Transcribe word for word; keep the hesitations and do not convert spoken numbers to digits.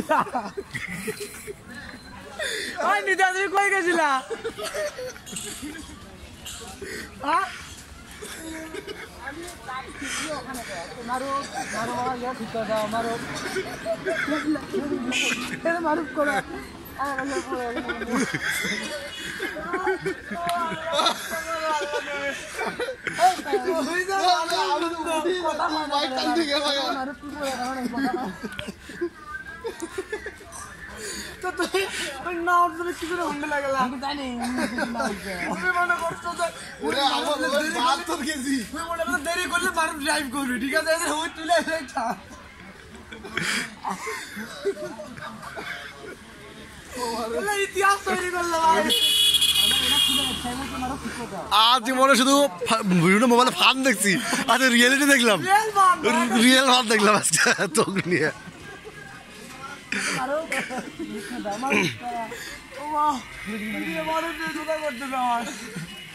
ওই নিতা তুমি কই গেছিলা হ্যাঁ মারো মারো মারো ঠিক করে দাও মারো এর মারুফ করা আর আল্লাহ পড়ে হই যা কথা মাইক টান দিয়ে গেল মারুফ কি করে কারণ এই কথা তো তুই ওই নাও তুমি কি করে হন্ডে লাগলা আমি জানি তুমি মনে করছো যে ওরে আমার বাত তো গেছি তুই মনে করছ দেরি করলে মারুফ ড্রাইভ করবি ঠিক আছে এই ওই তুলে একটা ওরে ইতিহাস তৈরি করলাম আজ মনে শুধু বিভিন্ন মোবাইলে ফান দেখছি আজ রিয়েলিটি দেখলাম রিয়েল ফান দেখলাম আজকে তোক নিয়ে ও মা